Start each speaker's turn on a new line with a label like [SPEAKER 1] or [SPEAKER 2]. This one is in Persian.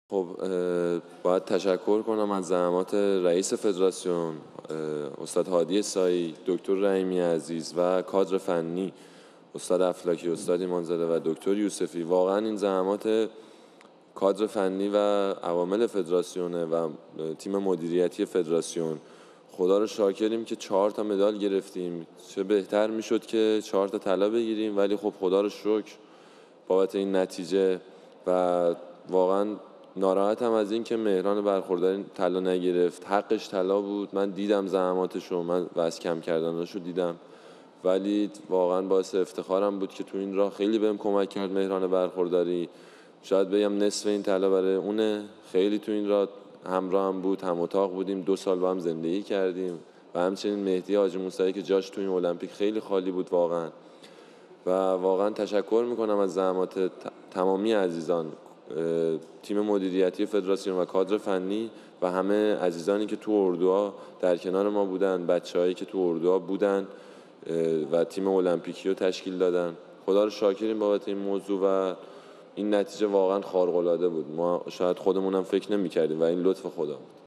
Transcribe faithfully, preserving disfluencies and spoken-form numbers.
[SPEAKER 1] خب باید تشکر کنم از زحمات رئیس فدراسیون استاد هادی سایی، دکتر رحیمی عزیز و کادر فنی استاد افلاکی، استاد ایمانزاده و دکتر یوسفی. واقعا این زحمات کادر فنی و عوامل فدراسیونه و تیم مدیریتی فدراسیون. خدا رو شاکریم که چهار تا مدال گرفتیم. چه بهتر میشد که چهار تا طلا بگیریم، ولی خب خدا رو شکر بابت این نتیجه. و واقعا ناراحتم از این که مهران برخورداری طلا نگرفت. حقش طلا بود. من دیدم زحماتشو، من واسه کم کردناشو دیدم، ولی واقعا باعث افتخارم بود که تو این راه خیلی بهم کمک کرد مهران برخورداری. شاید بگم نصف این طلا برای اونه. خیلی تو این راه همراه هم بود، هم اتاق بودیم، دو سال با هم زندگی کردیم. و همچنین مهدی حاجی موسوی که جاش تو این المپیک خیلی خالی بود واقعا. و واقعا تشکر میکنم از زحمات تمامی عزیزان، تیم مدیریتی فدراسیون و کادر فنی و همه عزیزانی که تو اردوها در کنار ما بودن، بچه‌هایی که تو اردوها بودن و تیم المپیکی رو تشکیل دادن. خدا رو شاکریم بابت این موضوع و این نتیجه واقعا خارق‌العاده بود. ما شاید خودمونم فکر نمی‌کردیم و این لطف خدا بود.